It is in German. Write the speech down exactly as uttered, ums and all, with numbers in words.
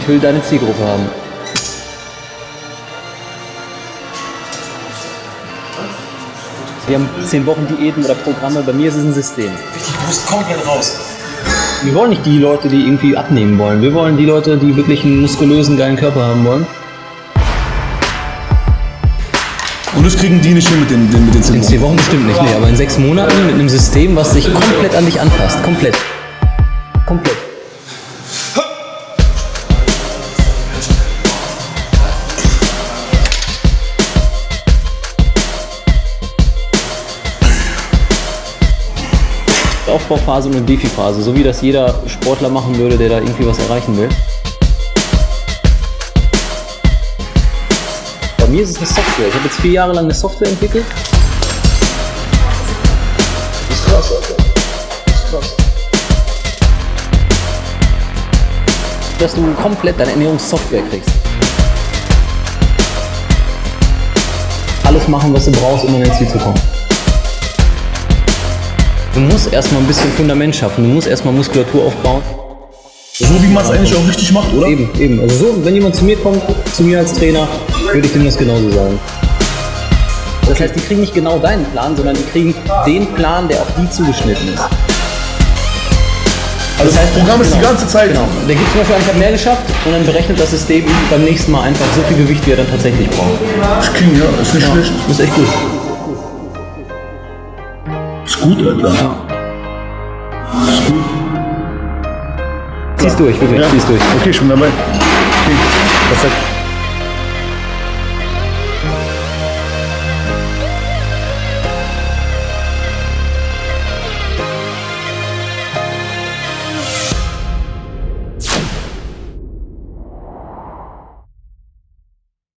will deine Zielgruppe haben. Wir haben zehn Wochen Diäten oder Programme, bei mir ist es ein System. Du musst komplett raus. Wir wollen nicht die Leute, die irgendwie abnehmen wollen. Wir wollen die Leute, die wirklich einen muskulösen, geilen Körper haben wollen. Und das kriegen die nicht hin mit den, den, mit den zehn Wochen? In zehn Wochen bestimmt nicht, nee, aber in sechs Monaten mit einem System, was sich komplett an dich anpasst. Komplett. Komplett. Aufbauphase und eine Defi-Phase, so wie das jeder Sportler machen würde, der da irgendwie was erreichen will. Bei mir ist es eine Software. Ich habe jetzt vier Jahre lang eine Software entwickelt. Das ist krass, Alter. Das ist krass. Dass du komplett deine Ernährungssoftware kriegst. Alles machen, was du brauchst, um an dein Ziel zu kommen. Du musst erstmal ein bisschen Fundament schaffen, du musst erstmal Muskulatur aufbauen. So wie man es eigentlich auch richtig macht, oder? Eben, eben. Also so, wenn jemand zu mir kommt, zu mir als Trainer, würde ich dem das genauso sagen. Das heißt, die kriegen nicht genau deinen Plan, sondern die kriegen den Plan, der auf die zugeschnitten ist. Also das heißt, das Programm ist genau, die ganze Zeit. Genau. Der gibt zum Beispiel, ich habe mehr geschafft und dann berechnet das System ihm beim nächsten Mal einfach so viel Gewicht, wie er dann tatsächlich braucht. Das klingt, ja, ist nicht Ja, schlecht. ist echt gut. Ist gut, Alter. Ja. Ist gut. Zieh's durch, wirklich, Ja. zieh's durch. Okay, ich bin dabei. Okay. Perfekt.